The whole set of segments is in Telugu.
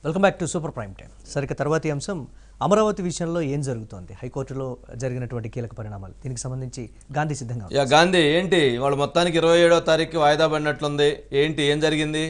Welcome back to super prime time. సరిగ్గా తర్వాతి అంశం అమరావతి విషయంలో ఏం జరుగుతోంది, హైకోర్టులో జరిగినటువంటి కీలక పరిణామాలు, దీనికి సంబంధించి గాంధీ సిద్ధంగా గాంధీ ఏంటి వాళ్ళు మొత్తానికి 27వ తారీఖు వాయిదా పడినట్లుంది. ఏంటి ఏం జరిగింది?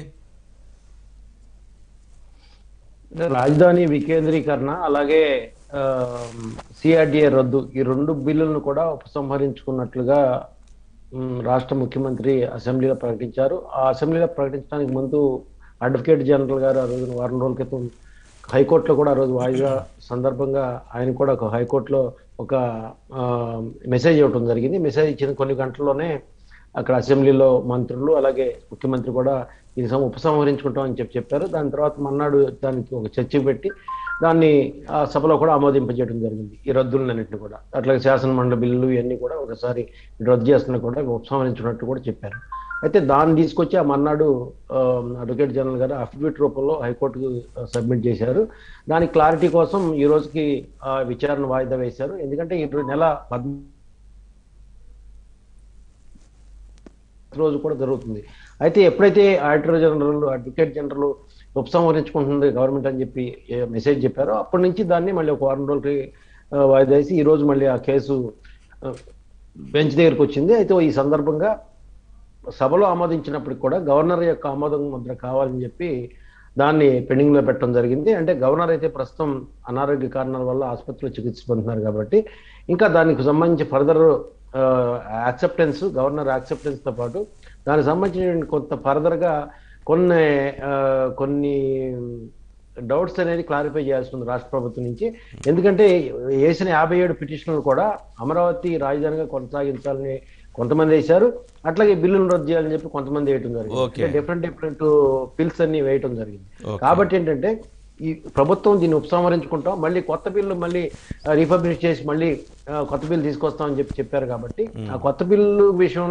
రాజధాని వికేంద్రీకరణ అలాగే సిఆర్డిఏ రద్దు ఈ రెండు బిల్లులను కూడా ఉపసంహరించుకున్నట్లుగా రాష్ట్ర ముఖ్యమంత్రి అసెంబ్లీలో ప్రకటించారు. ఆ అసెంబ్లీలో ప్రకటించడానికి ముందు అడ్వకేట్ జనరల్ గారు ఆ రోజు వారం రోజుల క్రితం హైకోర్టులో కూడా ఆ రోజు వాయిదా సందర్భంగా ఆయన కూడా ఒక హైకోర్టులో ఒక మెసేజ్ ఇవ్వడం జరిగింది. మెసేజ్ ఇచ్చిన కొన్ని గంటల్లోనే అక్కడ అసెంబ్లీలో మంత్రులు అలాగే ముఖ్యమంత్రి కూడా ఇది ఉపసంహరించుకుంటామని చెప్పారు. దాని తర్వాత మన్నాడు దానికి ఒక చర్చ పెట్టి దాన్ని ఆ సభలో కూడా ఆమోదింపజేయడం జరిగింది. ఈ రద్దులన్నింటినీ కూడా అట్లాగే శాసన మండలి బిల్లులు ఇవన్నీ కూడా ఒకసారి రద్దు చేస్తున్నా కూడా ఉపసంహరించుకున్నట్టు కూడా చెప్పారు. అయితే దాన్ని తీసుకొచ్చి ఆ మన్నాడు అడ్వకేట్ జనరల్ గారు అఫిడవిట్ రూపంలో హైకోర్టుకు సబ్మిట్ చేశారు. దాని క్లారిటీ కోసం ఈ రోజుకి విచారణ వాయిదా వేశారు. ఎందుకంటే ఈ నెల 10 రోజు కూడా జరుగుతుంది. అయితే ఎప్పుడైతే ఆడిటర్ జనరల్ అడ్వకేట్ జనరల్ ఉపసంహరించుకుంటుంది గవర్నమెంట్ అని చెప్పి మెసేజ్ చెప్పారో అప్పటి నుంచి దాన్ని మళ్ళీ ఒక వారం రోజులకి వాయిదా వేసి ఈ రోజు మళ్ళీ ఆ కేసు బెంచ్ దగ్గరికి వచ్చింది. అయితే ఈ సందర్భంగా సభలో ఆమోదించినప్పటికి కూడా గవర్నర్ యొక్క ఆమోదం ముద్ర కావాలని చెప్పి దాన్ని పెండింగ్ లో పెట్టడం జరిగింది. అంటే గవర్నర్ అయితే ప్రస్తుతం అనారోగ్య కారణాల వల్ల ఆసుపత్రిలో చికిత్స పొందుతున్నారు కాబట్టి ఇంకా దానికి సంబంధించి ఫర్దర్ యాక్సెప్టెన్స్ గవర్నర్ యాక్సెప్టెన్స్ తో పాటు దానికి సంబంధించిన కొంత ఫర్దర్ గా కొన్ని డౌట్స్ అనేది క్లారిఫై చేయాల్సి ఉంది రాష్ట్ర ప్రభుత్వం నుంచి. ఎందుకంటే వేసిన 57 పిటిషన్లు కూడా అమరావతి రాజధానిగా కొనసాగించాలని కొంతమంది వేశారు, అట్లాగే బిల్లును రద్దు చేయాలని చెప్పి కొంతమంది వేయటం జరిగింది. డిఫరెంట్ బిల్స్ అన్ని వేయటం జరిగింది. కాబట్టి ఏంటంటే ఈ ప్రభుత్వం దీన్ని ఉపసంహరించుకుంటాం, మళ్ళీ కొత్త బిల్లు మళ్ళీ రీపబ్లిష్ చేసి మళ్ళీ కొత్త బిల్లు తీసుకొస్తామని చెప్పారు. కాబట్టి ఆ కొత్త బిల్లు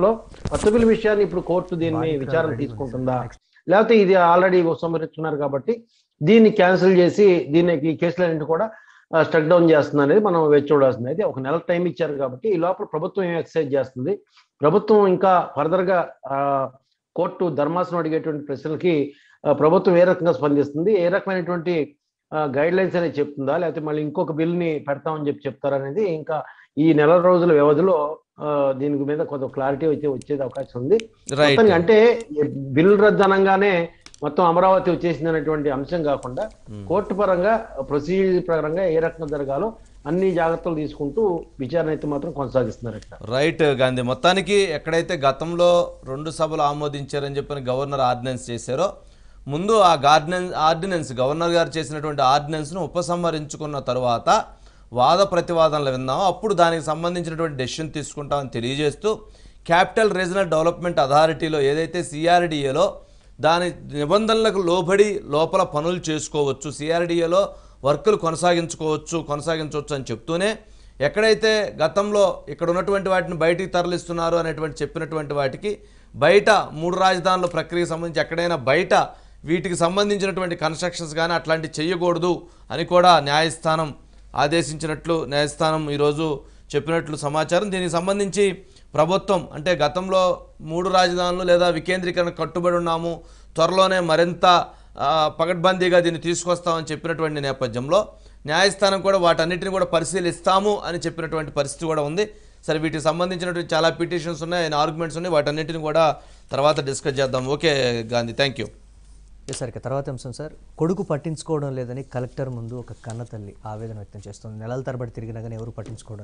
విషయాన్ని ఇప్పుడు కోర్టు దీన్ని విచారణ తీసుకుంటుందా, లేకపోతే ఇది ఆల్రెడీ ఉపసంహరించుకున్నారు కాబట్టి దీన్ని క్యాన్సిల్ చేసి ఈ కేసులన్నింటి కూడా స్టక్ డౌన్ చేస్తుంది అనేది మనం వేచి చూడాల్సింది. అయితే ఒక నెల టైం ఇచ్చారు కాబట్టి ఈ లోపల ప్రభుత్వం ఏం ఎక్సర్సైజ్ చేస్తుంది, ప్రభుత్వం ఇంకా ఫర్దర్ గా కోర్టు ధర్మాసనం అడిగేటువంటి ప్రశ్నలకి ప్రభుత్వం ఏ రకంగా స్పందిస్తుంది, ఏ రకమైనటువంటి గైడ్ లైన్స్ అనేది చెప్తుందా, లేకపోతే మళ్ళీ ఇంకొక బిల్ని పెడతామని చెప్తారనేది ఇంకా ఈ నెల రోజుల వ్యవధిలో దీని మీద కొంత క్లారిటీ వచ్చేది అవకాశం ఉంది. అంటే బిల్ రద్దు అనగానే మొత్తం అమరావతి వచ్చేసింది అనేటువంటి అంశం కాకుండా కోర్టు పరంగా ప్రొసీజర్ పరంగా ఏ రకంగా జరగాలో అన్ని జాగ్రత్తలు తీసుకుంటూ విచారణ అయితే మాత్రం కొనసాగిస్తున్నారు. రైట్ గాంధీ, మొత్తానికి ఎక్కడైతే గతంలో 2 సభలు ఆమోదించారని చెప్పని గవర్నర్ ఆర్డినెన్స్ చేశారో ముందు ఆ ఆర్డినెన్స్ గవర్నర్ గారు చేసినటువంటి ఆర్డినెన్స్ను ఉపసంహరించుకున్న తర్వాత వాద ప్రతివాదనలు విన్నాము, అప్పుడు దానికి సంబంధించినటువంటి డెసిషన్ తీసుకుంటామని తెలియజేస్తూ క్యాపిటల్ రీజనల్ డెవలప్మెంట్ అథారిటీలో ఏదైతే సిఆర్డిఏలో దాని నిబంధనలకు లోబడి లోపల పనులు చేసుకోవచ్చు, సిఆర్డిఏలో వర్కులు కొనసాగించవచ్చు అని చెప్తూనే ఎక్కడైతే గతంలో ఇక్కడ ఉన్నటువంటి వాటిని బయటికి తరలిస్తున్నారు అనేటువంటి చెప్పినటువంటి వాటికి బయట 3 రాజధానుల ప్రక్రియకు సంబంధించి ఎక్కడైనా బయట వీటికి సంబంధించినటువంటి కన్స్ట్రక్షన్స్ కానీ అట్లాంటివి చేయకూడదు అని కూడా న్యాయస్థానం ఆదేశించినట్లు న్యాయస్థానం ఈరోజు చెప్పినట్లు సమాచారం. దీనికి సంబంధించి ప్రభుత్వం అంటే గతంలో 3 రాజధానులు లేదా వికేంద్రీకరణ కట్టుబడి ఉన్నాము, త్వరలోనే మరింత పకడ్బందీగా దీన్ని తీసుకొస్తామని చెప్పినటువంటి నేపథ్యంలో న్యాయస్థానం కూడా వాటన్నిటిని కూడా పరిశీలిస్తాము అని చెప్పినటువంటి పరిస్థితి కూడా ఉంది. సరే, వీటికి సంబంధించినటువంటి చాలా పిటిషన్స్ ఉన్నాయి, ఆర్గ్యుమెంట్స్ ఉన్నాయి, వాటన్నిటిని కూడా తర్వాత డిస్కస్ చేద్దాం. Okay Gandhi, thank you. సరిగ్గా తర్వాత అంశం సార్, కొడుకు పట్టించుకోవడం లేదని కలెక్టర్ ముందు ఒక కన్న తల్లి ఆవేదన వ్యక్తం చేస్తుంది. నెలల తరబడి తిరిగినా కానీ ఎవరు పట్టించుకోవడం